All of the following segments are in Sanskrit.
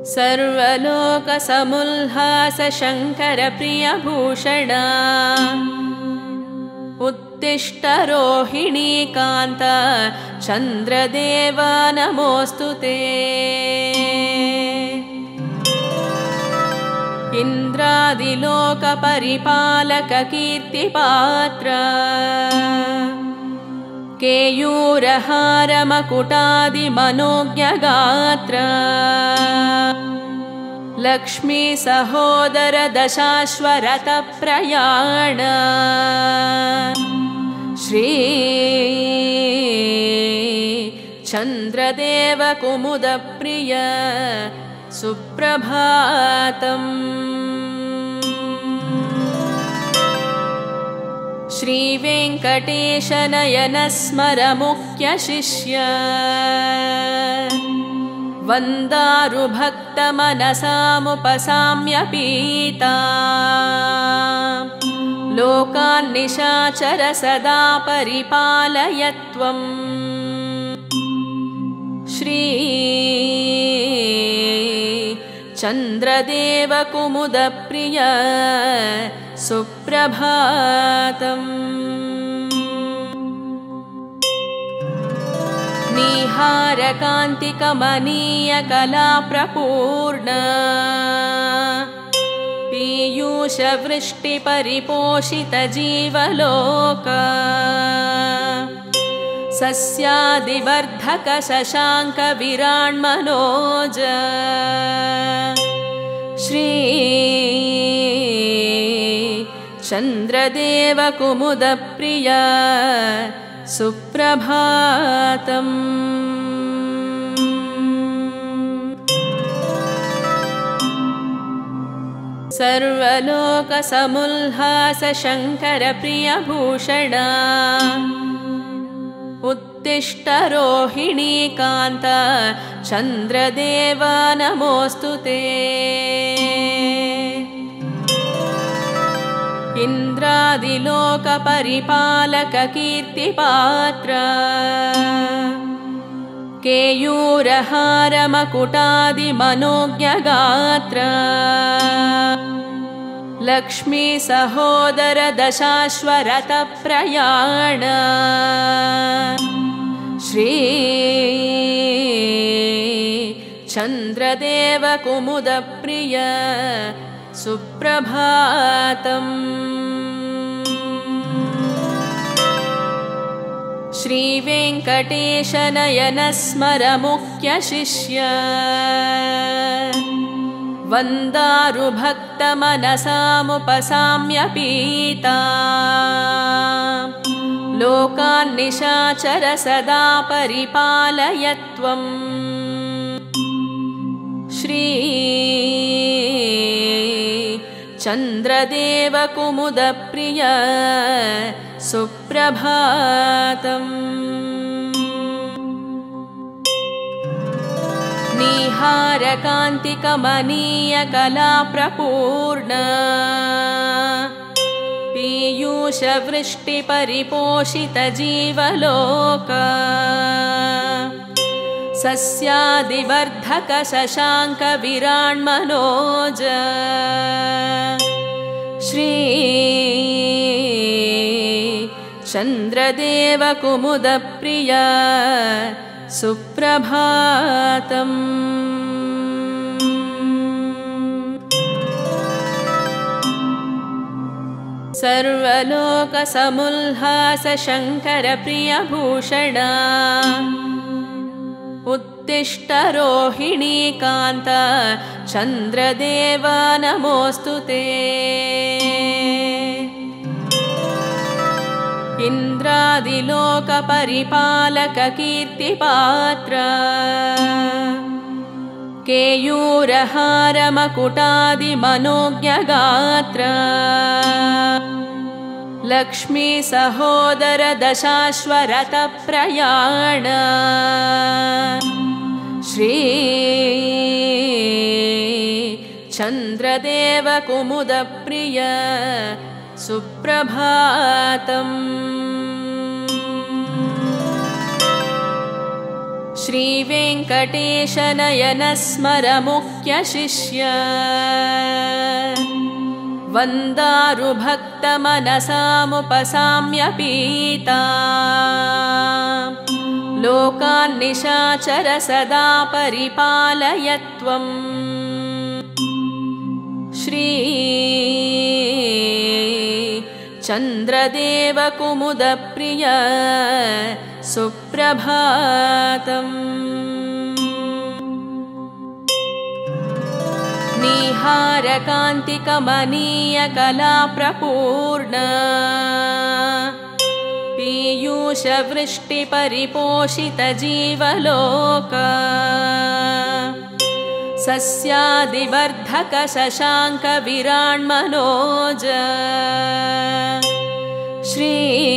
सर्वलोकसमुल्हास शङ्कर प्रियभूषण उत्तिष्ठ रोहिणी कान्त चन्द्रदेव नमोऽस्तु ते। इन्द्रादिलोकपरिपालक कीर्तिपात्र केयूरहार मकुटादिमनोज्ञगात्र लक्ष्मी सहोदर दशाश्वरथ प्रयाण श्री चन्द्रदेव कुमुद प्रिय सुप्रभातम्। श्रीवेङ्कटेश नयन स्मर मुख्य शिष्य वन्दारु भक्त मनसामुपसाम्य पीता लोकान् निशाचर सदा परिपालयत्वम्। श्री चन्द्रदेव कुमुद प्रिय सुप्रभातम्। निहार कान्तिकमनीय कला प्रपूर्ण पीयूष वृष्टि परिपोषित जीवलोक सस्यादिवर्धक शशाङ्क विराण्मनोज श्री चन्द्रदेव कुमुद प्रिय सुप्रभातम्। सर्वलोकसमुल्हास शङ्कर प्रियभूषण उत्तिष्ठ रोहिणी कान्त चन्द्रदेव नमोऽस्तु ते। इन्द्रादिलोकपरिपालक कीर्तिपात्र केयूरहार मकुटादिमनोज्ञगात्र लक्ष्मी सहोदर दशाश्वरथ प्रयाण श्री चन्द्रदेव कुमुद प्रिय सुप्रभातम्। श्रीवेङ्कटेश नयन स्मर मुख्य शिष्य वन्दारु भक्त मनसामुपसाम्य पीता लोकान् निशाचर सदा परिपालयत्वम्। श्री चन्द्रदेव कुमुद प्रिय सुप्रभातम्। निहार कान्तिकमनीय कला प्रपूर्ण पीयूष वृष्टि परिपोषित जीवलोक सस्यादिवर्धक शशाङ्क विराण्मनोज श्री चन्द्रदेव कुमुद प्रिय सुप्रभातम्। सर्वलोकसमुल्हास शङ्कर प्रियभूषण उत्तिष्ठ रोहिणी कान्त चन्द्रदेव नमोऽस्तु ते। इन्द्रादिलोकपरिपालक कीर्तिपात्र केयूरहार मकुटादिमनोज्ञगात्र लक्ष्मी सहोदर दशाश्वरथ प्रयाण श्री चन्द्रदेव कुमुद प्रिय सुप्रभातम्। श्रीवेङ्कटेशनयनस्मरमुख्यशिष्य वन्दारुभक्तमनसामुपसाम्यपीता लोकान्निशाचर सदा परिपालय त्वम् श्री चन्द्रदेवकुमुदप्रिय सुप्रभातम् नीहारकान्तिकमनीयकलाप्रपूर्ण पीयूषवृष्टिपरिपोषितजीवलोक सस्यादिवर्धक शशाङ्कविराण्मनोज श्री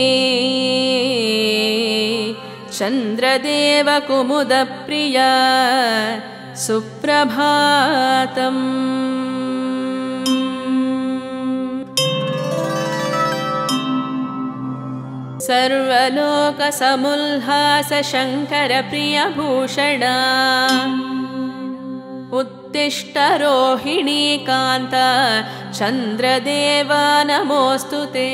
चन्द्रदेवकुमुदप्रिय सुप्रभातम् सर्वलोकसमुल्हास शङ्करप्रियभूषण उत्तिष्ठ रोहिणी कान्त चन्द्रदेव नमोऽस्तु ते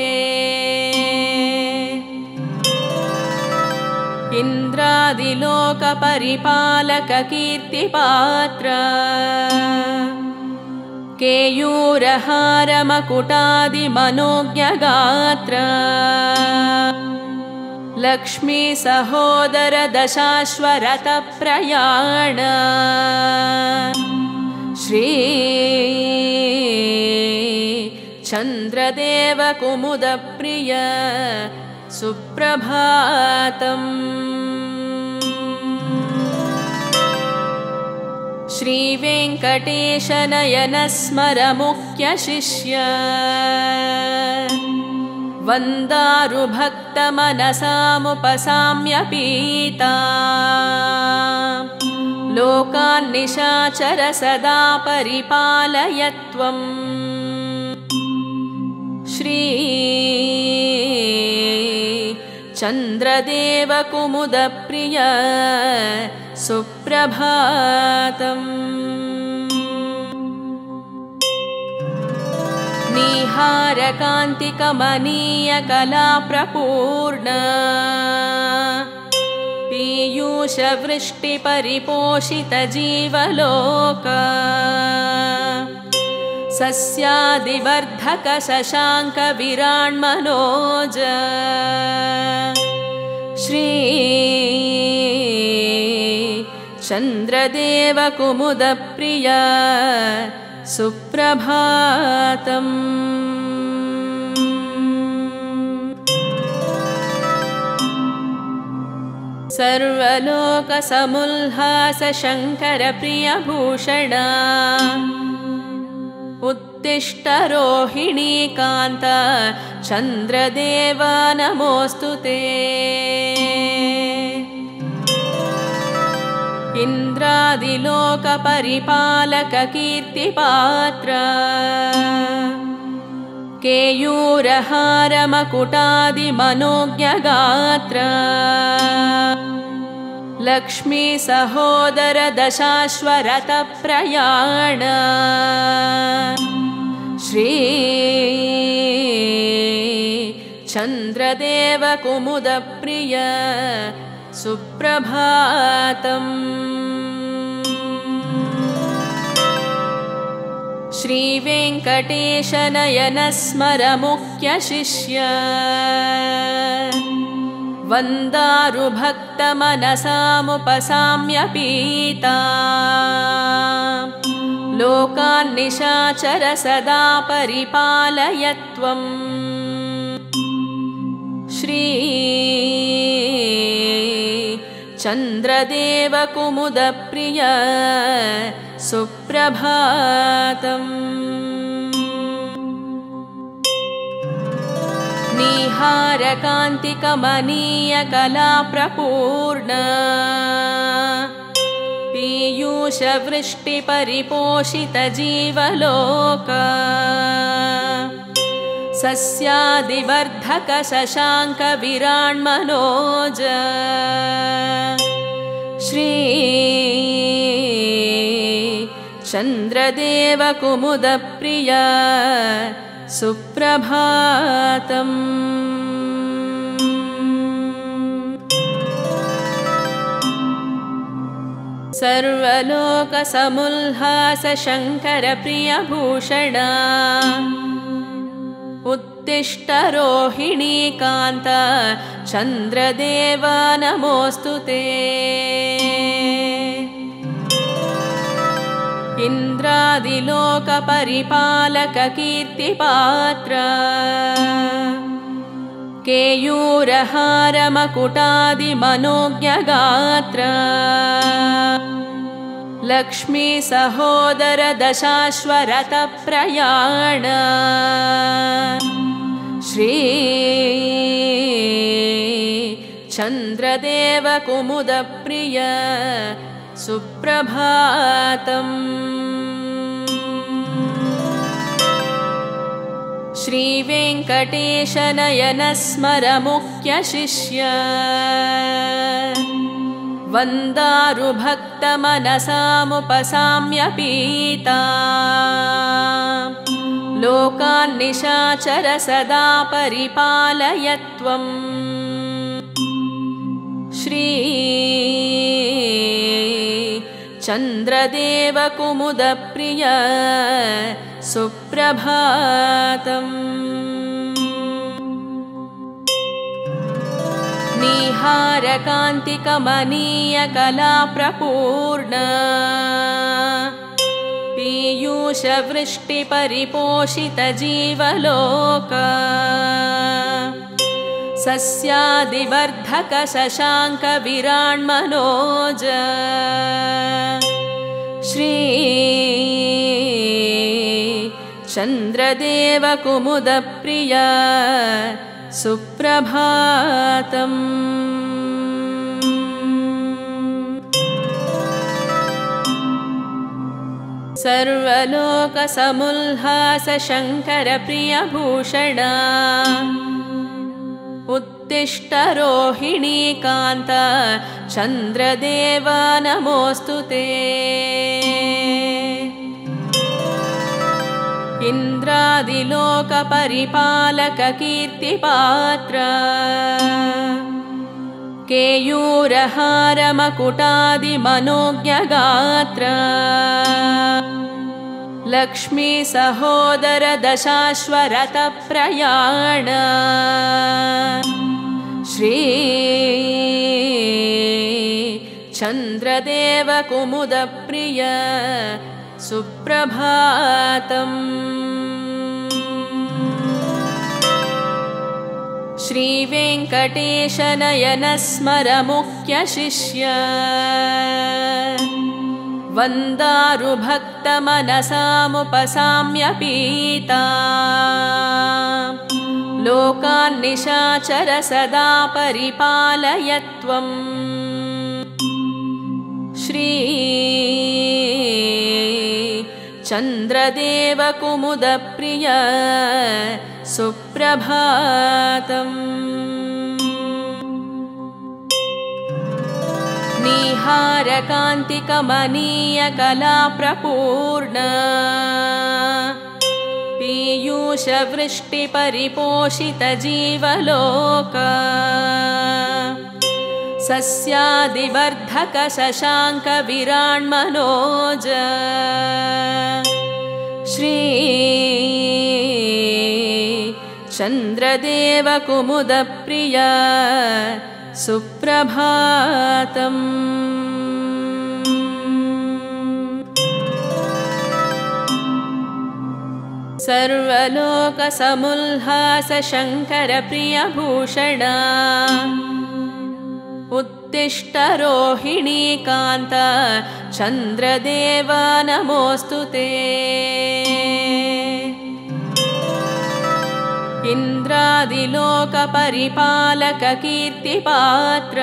इन्द्रादिलोकपरिपालक कीर्तिपात्र केयूरहारमकुटादिमनोज्ञगात्र लक्ष्मी सहोदर दशाश्वरथप्रयाण श्री चन्द्रदेवकुमुदप्रिय सुप्रभातम् श्रीवेङ्कटेशनयनस्मरमुख्यशिष्य वन्दारुभक्तमनसामुपसाम्यपीता लोकान्निशाचर सदा परिपालय त्वम् श्री चन्द्रदेवकुमुदप्रिय सुप्रभातम् नीहारकान्तिकमनीयकलाप्रपूर्ण पीयूषवृष्टिपरिपोषितजीवलोक सस्यादिवर्धक शशाङ्कविराण्मनोज श्री चन्द्रदेवकुमुदप्रिय सुप्रभातम् सर्वलोकसमुल्हास शङ्करप्रियभूषण उत्तिष्ठ रोहिणी कान्त चन्द्रदेव नमोऽस्तु ते इन्द्रादिलोकपरिपालक कीर्तिपात्र केयूरहारमकुटादिमनोज्ञगात्र लक्ष्मी सहोदर दशाश्वरथप्रयाण श्री चन्द्रदेवकुमुदप्रिय सुप्रभातम् श्रीवेङ्कटेशनयनस्मरमुख्यशिष्य वन्दारुभक्तमनसामुपसाम्यपीता लोकान्निशाचर सदा परिपालय त्वम् श्री चन्द्रदेवकुमुदप्रिय सुप्रभातम् नीहारकान्तिकमनीयकलाप्रपूर्ण पीयूषवृष्टिपरिपोषितजीवलोक सस्यादिवर्धक शशाङ्कविराण्मनोज श्री चन्द्रदेव कुमुदप्रिय सुप्रभातम्। सर्वलोकसमुल्हास शङ्कर प्रियभूषण उत्तिष्ठ रोहिणी कान्त चन्द्रदेव नमोऽस्तु ते। इन्द्रादिलोकपरिपालक कीर्तिपात्र केयूरहार मकुटादिमनोज्ञगात्र लक्ष्मी सहोदर दशाश्वरथ प्रयाण श्री चन्द्रदेव कुमुदप्रिय सुप्रभातम्। श्रीवेङ्कटेश नयन स्मर मुख्य शिष्य वन्दारु भक्त मनसामुपसाम्य पीता लोकान् निशाचर सदा परिपालय त्वम्। श्री चन्द्रदेव कुमुदप्रिय सुप्रभातम्। निहारकान्तिकमनीय कलाप्रपूर्ण पीयूषवृष्टिपरिपोषित जीवलोक सस्यादिवर्धक शशाङ्क विराण्मनोज श्री चन्द्रदेव कुमुदप्रिय सुप्रभातम्। सर्वलोकसमुल्हास शङ्कर प्रियभूषण उत्तिष्ठ रोहिणी कान्त चन्द्रदेव नमोऽस्तु ते। इन्द्रादिलोकपरिपालक कीर्तिपात्र केयूरहार मकुटादिमनोज्ञगात्र लक्ष्मी सहोदर दशाश्वरथ प्रयाण श्री चन्द्रदेव कुमुदप्रिय सुप्रभातम्। श्रीवेङ्कटेश नयन स्मर मुख्य शिष्य वन्दारु भक्त मनसामुपसाम्य पीता लोकान् निशाचर सदा परिपालय त्वम्। श्री चन्द्रदेव कुमुदप्रिय सुप्रभातम्। निहारकान्तिकमनीय कलाप्रपूर्ण पीयूषवृष्टिपरिपोषित जीवलोक सस्यादिवर्धक शशाङ्क विराण्मनोज श्री चन्द्रदेव कुमुदप्रिय सुप्रभातम्। सर्वलोकसमुल्हास शङ्कर प्रियभूषण उत्तिष्ठ रोहिणी कान्त चन्द्रदेव नमोऽस्तु ते। इन्द्रादिलोकपरिपालक कीर्तिपात्र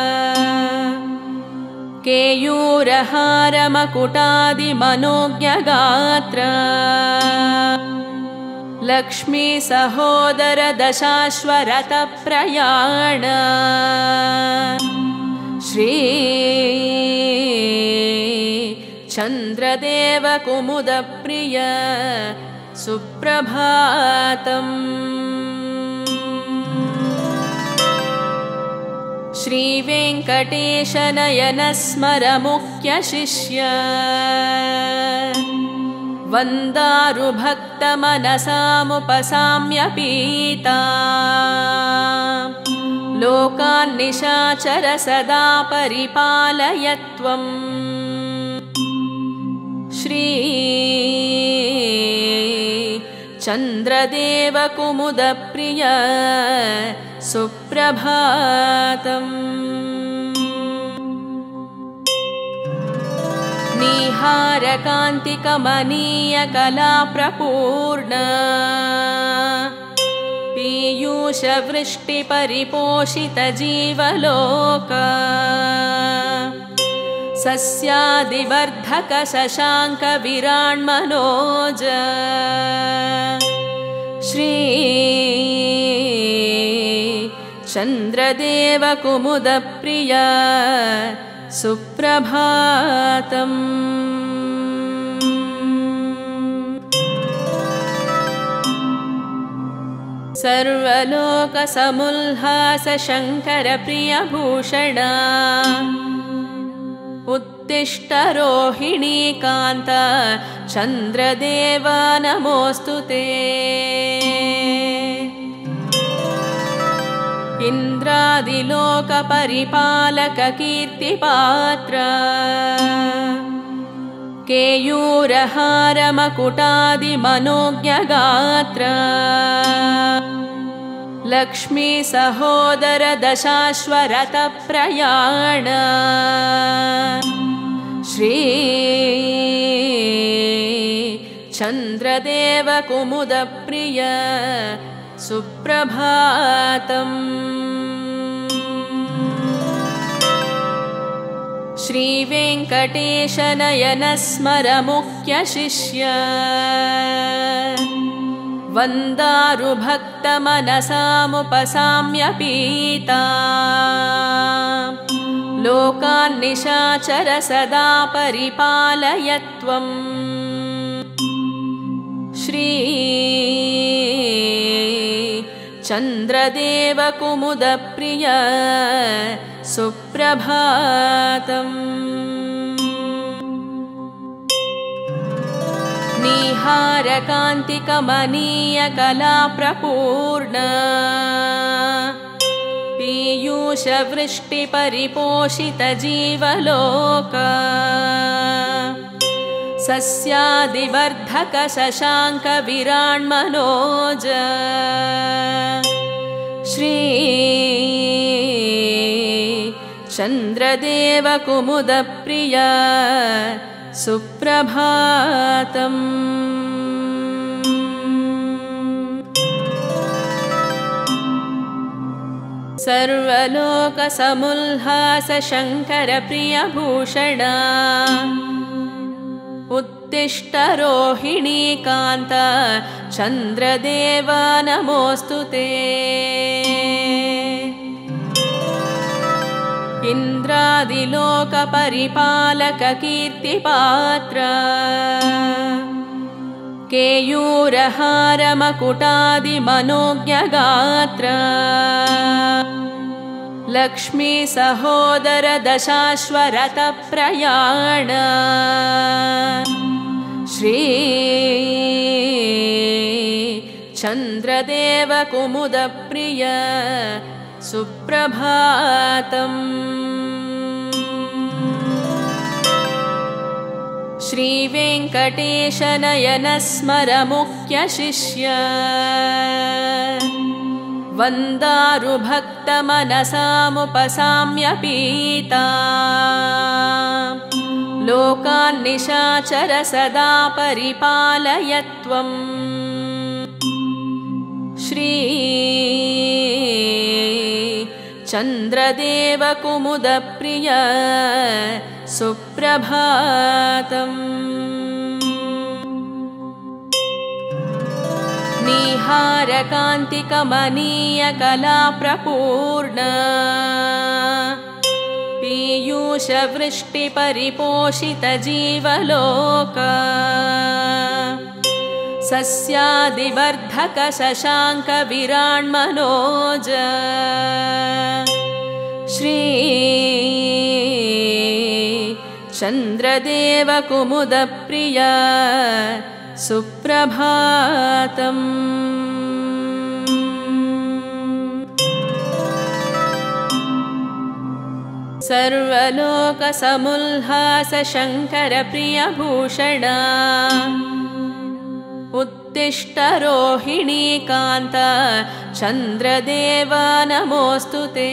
केयूरहार मकुटादिमनोज्ञगात्र लक्ष्मी सहोदर दशाश्वरथ प्रयाण श्री चन्द्रदेव कुमुदप्रिय सुप्रभातम्। श्रीवेङ्कटेश नयन स्मर मुख्य शिष्य वन्दारु भक्त मनसामुपसाम्य पीता लोकान् निशाचर सदा परिपालयत्वम्। श्री चन्द्रदेव कुमुदप्रिय सुप्रभातम्। निहारकान्तिकमनीय कलाप्रपूर्ण पीयूषवृष्टिपरिपोषित जीवलोक सस्यादिवर्धक शशाङ्क विराण्मनोज श्री चन्द्रदेव कुमुदप्रिय सुप्रभातम्। सर्वलोकसमुल्हास शङ्कर प्रियभूषण उत्तिष्ठ रोहिणी कान्त चन्द्रदेव नमोऽस्तु ते। इन्द्रादिलोकपरिपालक कीर्तिपात्र केयूरहार मकुटादिमनोज्ञगात्र लक्ष्मी सहोदर दशाश्वरथ प्रयाण श्री चन्द्रदेव कुमुदप्रिय सुप्रभातम्। श्रीवेङ्कटेश नयन स्मर मुख्य शिष्य वन्दारु भक्त मनसामुपसाम्य पीता लोकान् निशाचर सदा परिपालयत्वम्। श्री चन्द्रदेव कुमुदप्रिय सुप्रभातम्। निहारकान्तिकमनीय कलाप्रपूर्ण पीयूषवृष्टिपरिपोषित जीवलोक सस्यादिवर्धक शशाङ्क विराण्मनोज श्री चन्द्रदेव कुमुदप्रिय सुप्रभातम्। सर्वलोकसमुल्हास शङ्कर प्रियभूषण उत्तिष्ठ रोहिणी कान्त चन्द्रदेव नमोऽस्तु ते। इन्द्रादिलोकपरिपालक कीर्तिपात्र केयूरहार मकुटादिमनोज्ञगात्र लक्ष्मी सहोदर दशाश्वरथ प्रयाण श्री चन्द्रदेव कुमुदप्रिय सुप्रभातम्। श्रीवेङ्कटेश नयन स्मर मुख्य शिष्य वन्दारु भक्त मनसामुपसाम्य पीता लोकान् निशाचर सदा परिपालयत्वम्। श्री चन्द्रदेव कुमुदप्रिय सुप्रभातम्। निहारकान्तिकमनीय कलाप्रपूर्ण पीयूषवृष्टिपरिपोषितजीवलोक सस्यादिवर्धक शशाङ्कविराण्मनोज श्री चन्द्रदेव कुमुदप्रिय सुप्रभातम्। सर्वलोकसमुल्हास शङ्करप्रियभूषण उत्तिष्ठ रोहिणी कान्त चन्द्रदेव नमोऽस्तु ते।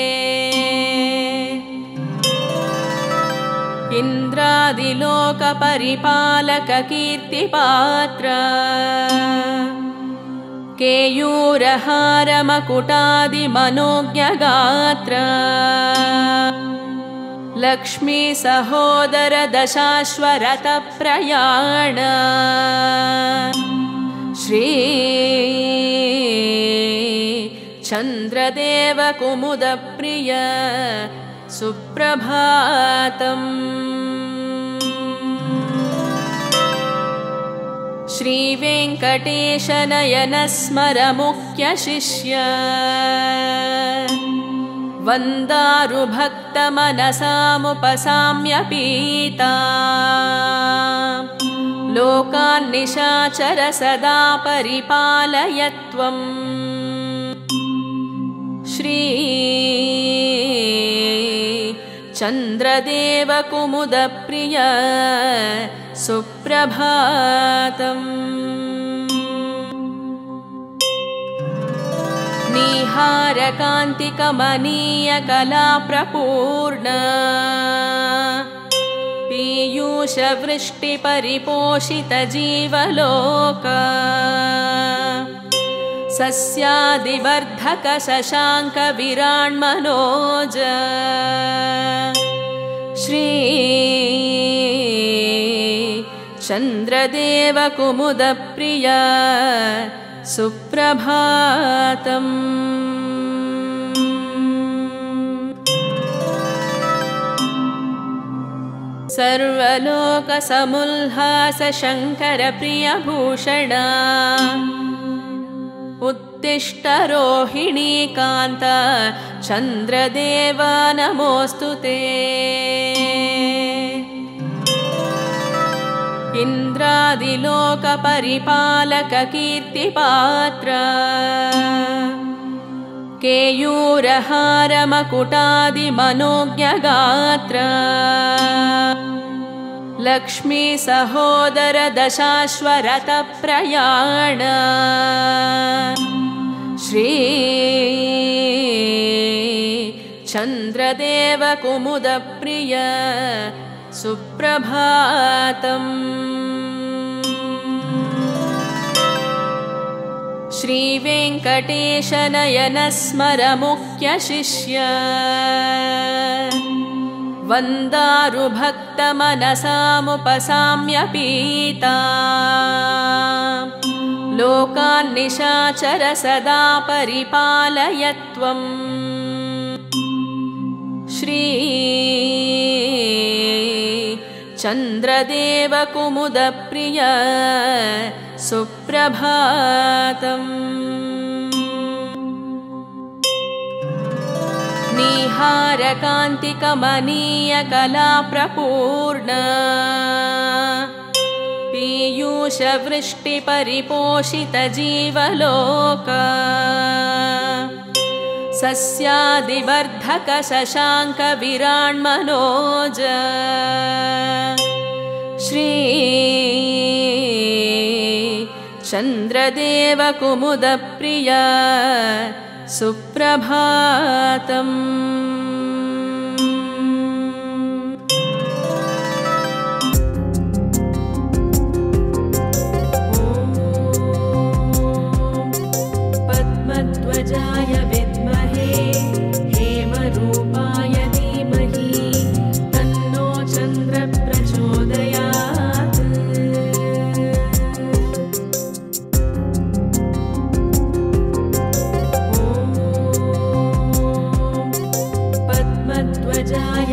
इन्द्रादिलोकपरिपालक कीर्तिपात्र केयूरहार मकुटादिमनोज्ञगात्र लक्ष्मी सहोदर दशाश्वरथ प्रयाण श्री चन्द्रदेव कुमुदप्रिय सुप्रभातम्। श्रीवेङ्कटेश नयन स्मर मुख्य शिष्य वन्दारुभक्तमनसामुपसाम्य पीता लोकान् निशाचर सदा परिपालय त्वम्। श्री चन्द्रदेव कुमुदप्रिय सुप्रभातम्। निहारकान्तिकमनीय कलाप्रपूर्ण पीयूषवृष्टिपरिपोषितजीवलोक सस्यादिवर्धक शशाङ्कविराण्मनोज श्री चन्द्रदेव कुमुदप्रिय सुप्रभातम्। सर्वलोकसमुल्हास शङ्करप्रियभूषण उत्तिष्ठ रोहिणी कान्त चन्द्रदेव नमोऽस्तु ते। इन्द्रादिलोकपरिपालक कीर्तिपात्र केयूरहार मकुटादिमनोज्ञगात्र लक्ष्मी सहोदर दशाश्वरथ प्रयाण श्री चन्द्रदेव कुमुदप्रिय सुप्रभातम्। श्रीवेङ्कटेश नयन स्मर मुख्य शिष्य वन्दारुभक्तमनसामुपसाम्य पीता लोकान् निशाचर सदा परिपालय त्वम्। श्री चन्द्रदेव कुमुदप्रिय सुप्रभातम्। निहारकान्तिकमनीय कलाप्रपूर्ण पीयूषवृष्टिपरिपोषितजीवलोक सस्यादिवर्धक शशाङ्कविराण्मनोज श्री चन्द्रदेव कुमुदप्रिय सुप्रभातम्। पद्मध्वजाय विद्महे हेमरूपाय धीमहि तन्नो चन्द्र प्रचोदयात्। पद्मध्वजाय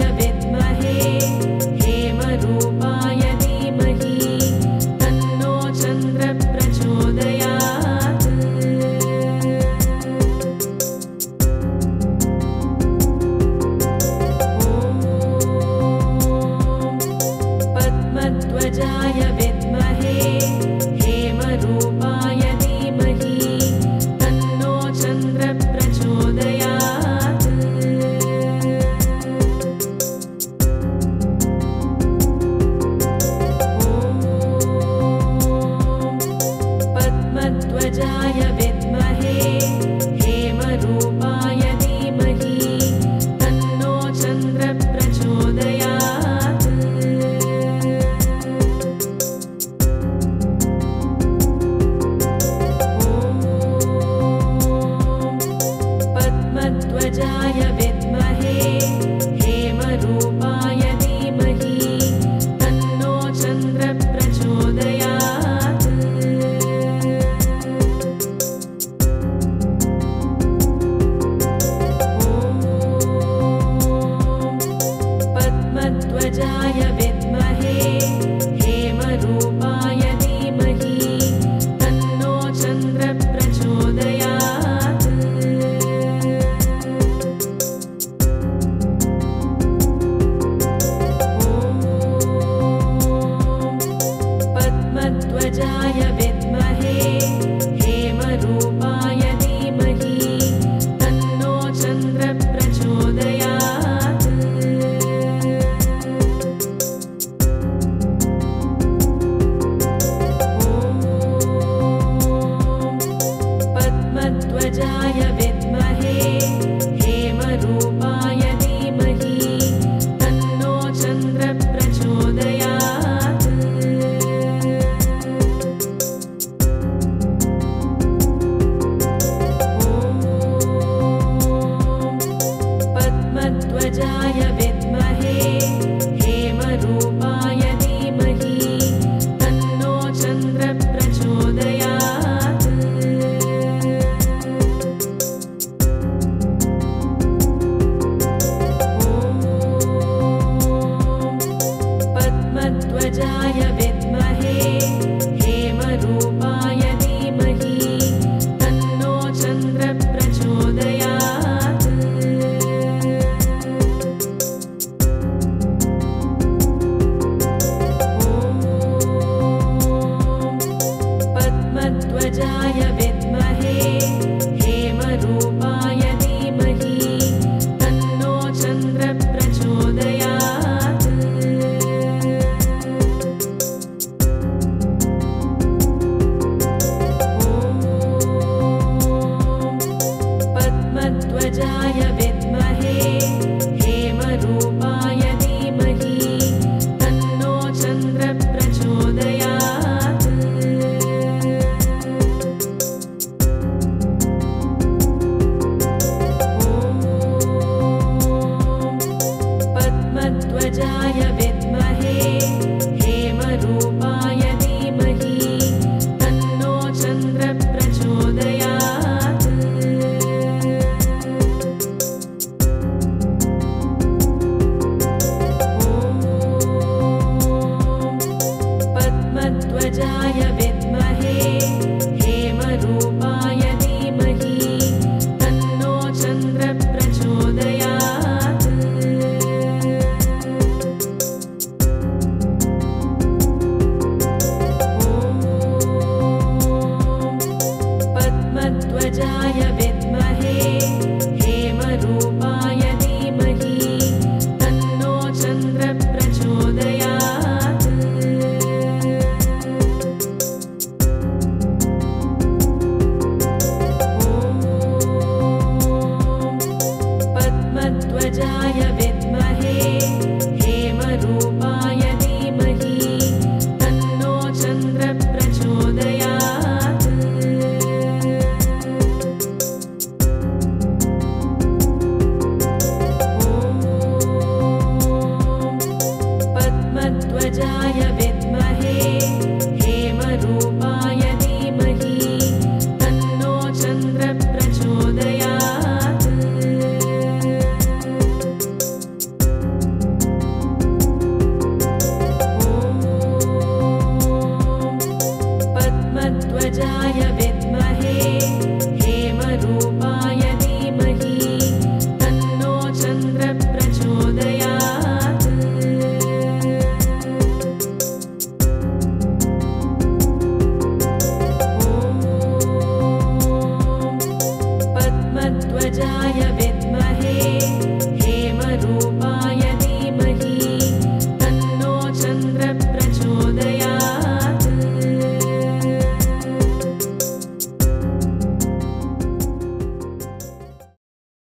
हेमरूपाय धीमहि तन्नो चन्द्रः प्रचोदयात्। पद्मध्वजाय विद्महे हेमरूपाय धीमहि तन्नो चन्द्रः प्रचोदयात्। पद्मध्वजाय विद्महे हेमरूपाय धीमहि तन्नो चन्द्रः प्रचोदयात्। पद्मध्वजाय विद्महे हेमरूपाय धीमहि तन्नो चन्द्रः प्रचोदयात्। पद्मध्वजाय